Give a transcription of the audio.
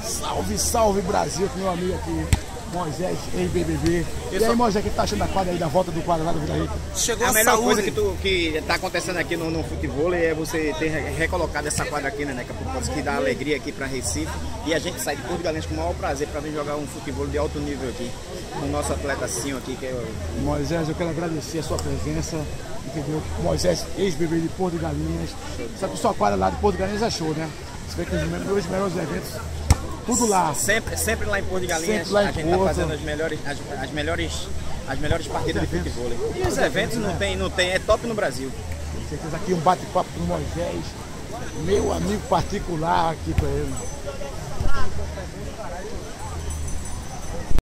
Salve, salve Brasil, com meu amigo aqui, Moisés, ex-BBB. E aí, Moisés, o que tá achando da quadra aí, da volta do quadro lá do Vila Rica? Chegou a melhor coisa que tá acontecendo aqui no futebol é você ter recolocado essa quadra aqui, né, Neca? Por causa que dá alegria aqui pra Recife. E a gente sai de Porto de Galinhas com o maior prazer pra vir jogar um futebol de alto nível aqui. Com o nosso atleta Cinho aqui, que é o... Moisés, eu quero agradecer a sua presença, entendeu? Moisés, ex-BBB de Porto de Galinhas. Sabe que sua quadra lá de Porto de Galinhas é show, né? Você vê que os melhores eventos, tudo lá. Sempre lá em Porto de Galinhas, a gente tá fazendo as melhores partidas de futebol. E os eventos não tem, é top no Brasil. Com certeza aqui um bate-papo com o Moisés, meu amigo particular aqui pra ele.